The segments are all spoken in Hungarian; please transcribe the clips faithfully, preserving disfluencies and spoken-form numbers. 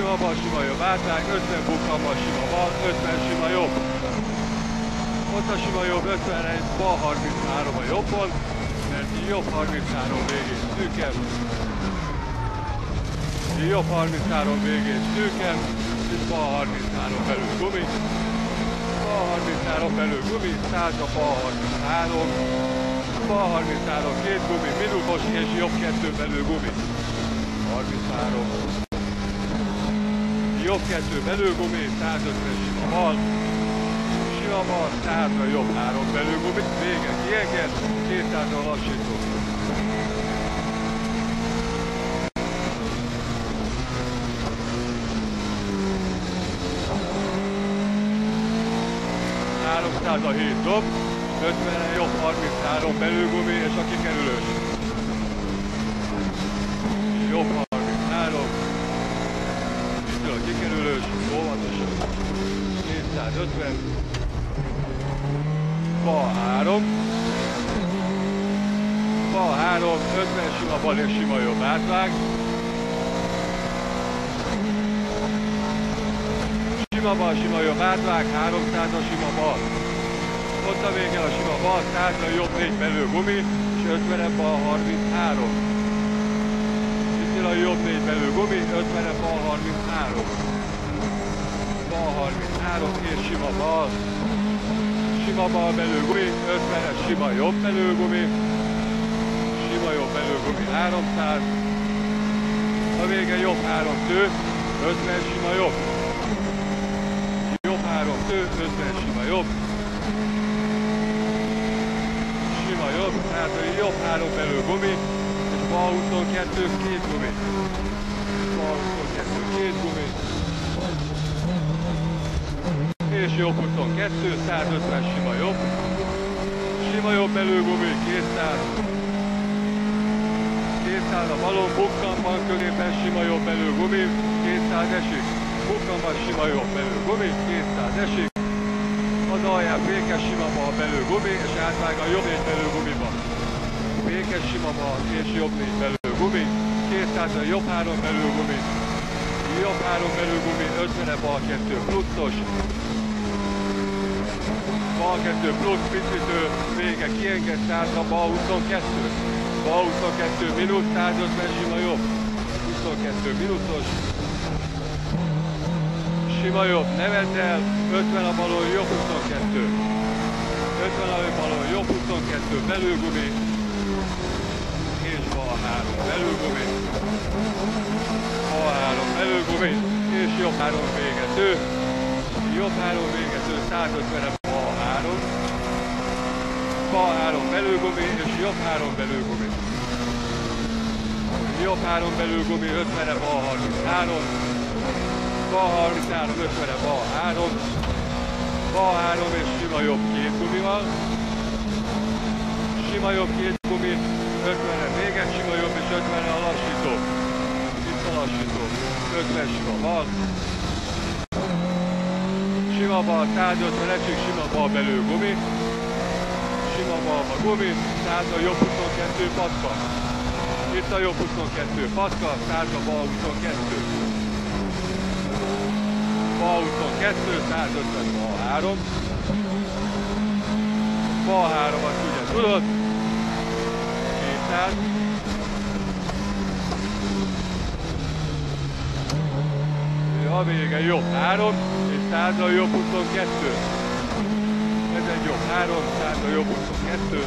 Sima bal, sima jobb átvág, ötven bukkanva, sima bal, ötven sima jobb. Ott a sima jobb, ötvenegy, bal harminchárom a jobbon, mert jobb harminchárom végén szűken. Jobb harminchárom végén szűken, és bal harminchárom belül gumi. Bal harminchárom belül gumi, százra bal harminchárom. Bal harminchárom, két gumi, minutos és jobb kettő belül gumi. harminchárom. Jobb kettő belül gumi, százötven sima bal. Sima bal, százra jobb három belül gumi. Vége kienged, kétszázra lassító. háromszázhét dob, ötvenen jobb harminchárom belülgumi és a kikerülős. Jobb harminchárom, itt a kikerülős, óvatosan. kétszázötven, bal három, bal három, ötven sima bal és sima jobb átvág. Sima bal, sima jobb átvág, háromszázas sima bal. Ott a vége a sima bal, százra jobb négy belül gumi, és ötvenen bal harminchárom. Itt a jobb négy belül gumi, ötvenen bal harminchárom. Bal harminchárom és sima bal. Sima bal belül gumi, ötvenes sima jobb belül gumi. Sima jobb belül gumi, háromszáz. A vége jobb három tő, ötven sima jobb. Jobb három tő, ötven sima jobb. Sima jobb, tehát jobb három belül gumi, és bal huszonkettő, két gumi. Bal huszonkettő, két gumi. És jobb huszonkettő, százötven sima jobb. Sima jobb belül gumi, kétszáz. kétszáz a balon, bukkanban körében sima jobb belül gumi, kétszáz esik. Bukkanban sima jobb belül gumi, kétszáz esik. Az alján fékes sima bal belül gumi, és átvág a jobb négy belül gumiba. Fékes sima bal és jobb négy belül gumi, kétszáz a jobb három belül gumi. Jobb három belül gumi, ötvene bal kettő pluszos. Bal kettő plusz, picitő, vége kienged, százra bal huszonkettő. Bal huszonkettő minusz, százötven sima jobb. huszonkettő minuszos. Sima jobb, ne vedd el, ötven a balon, jobb huszonkettő. ötven a balon, jobb huszonkettő, belülgumi. És bal három, belülgumi. Bal három, belülgumi. És jobb három végető. Jobb három végető, százötven bal három. Bal három belülgumi, és jobb három belülgumi. Jobb három belülgumi, ötvene bal harminchárom. Bal harminchárom, ötvene bal három. Bal három és sima jobb két gumival. Sima jobb két gumi, ötvene véget, sima jobb és ötvene a lassító. Itt a lassító. ötven sima bal. Sima bal, százötven esik, sima bal belül gumi. Sima balba gumi, száz a jobb huszonkettő patka. Itt a jobb huszonkettő patka, száz a bal huszonkettő. Bal huszonkettő, százötven bal három. Bal három, azt ugye tudod. kétszáz. A vége jobb három, és száz a jobb huszonkettő. Ez egy jobb három, száz a jobb huszonkettő.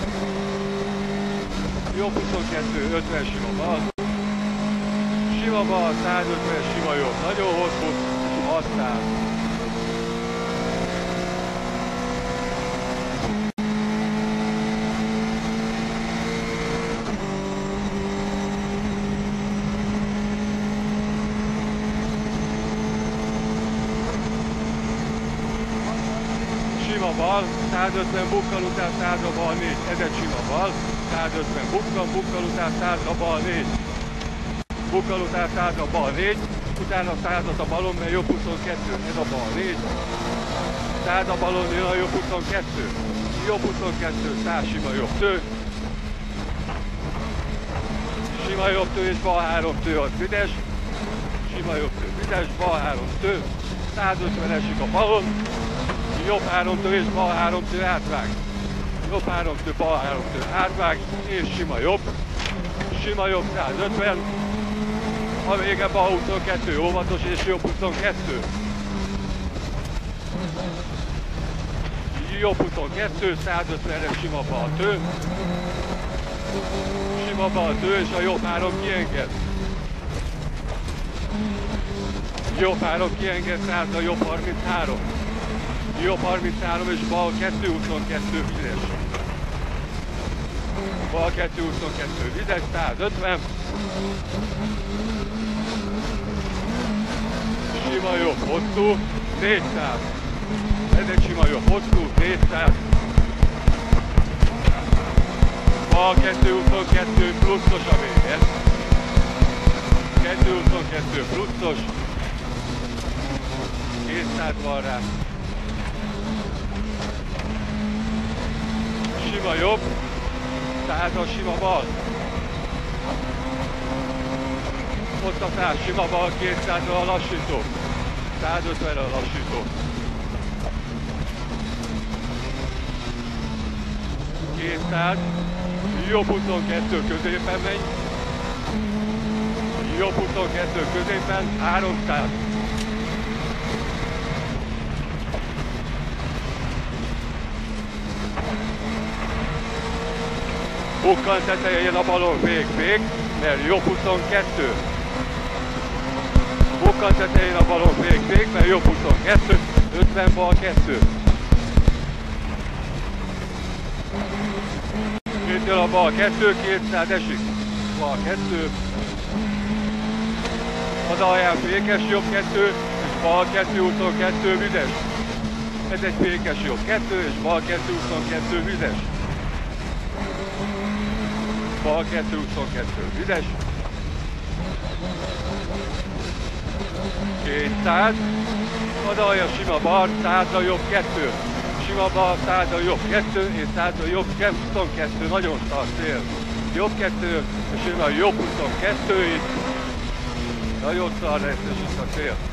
Jobb huszonkettő, ötven sima bal. Sima bal, százötven sima jobb, nagyon hosszú, hatszáz. Sima bal, százötven bukkan után száz a bal négy, ez egy sima bal, százötven bukkan, bukkan után száz a bal négy, bukkan után száz a bal négy, utána százat a balon, mert jobb huszonkettő, ez a bal négy, száz a balon, jön a jobb huszonkettő, jobb huszonkettő, száz sima jobb tő, sima jobb tő és bal három tő az üdes, sima jobb tő üdes. vizes, bal három tő, százötven esik a balon, jobb három tő és bal három tő átvág. Jobb három tő, bal három tő átvág, és sima jobb, sima jobb százötven, a vége bal huszonkettő, óvatos és jobb huszonkettő. Jobb huszonkettő, százötvenre sima bal tő, sima bal tő és a jobb három kienged. Jobb három kienged, százra jobb harminchárom. Jobb harminchárom és bal kettő huszonkettő vizes. Bal kettő huszonkettő vizes, százötven. Sima jobb hosszú, négyszáz. Ez egy sima jobb hosszú, négyszáz. Bal kettő huszonkettő pluszos a vége. kettő huszonkettő pluszos. kétszáz van rá. Sima jobb, százas sima bal. Ott a száz sima bal, kétszázra a lassító. százötvenre a lassító. kétszáz, jobb huszonkettő középen megy. Jobb huszonkettő középen, háromszáz. Bukkan tetején a balon vég-vég, mert jobb huszonkettő. Bukkan tetején a balon vég-vég, mert jobb huszonkettő, ötven bal kettő. Itt jön a bal kettő, kétszáz esik. Bal kettő. Az alján fékes jobb kettő, és bal kettő huszonkettő vizes. Ez egy fékes jobb kettő, és bal kettő huszonkettő vizes. Bal kettő huszonkettő vizes. kétszáz. Az alja sima bal, százra jobb kettő. Sima bal, százra jobb kettő, és százra jobb huszonkettő. Nagyon szar szél. Jobb kettő, és jön a jobb huszonkettő itt. Nagyon szar lesz, és itt a szél.